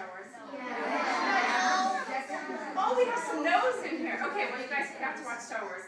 Wars? Yeah. Oh, we have some no's in here. Okay, well, you guys got to watch Star Wars.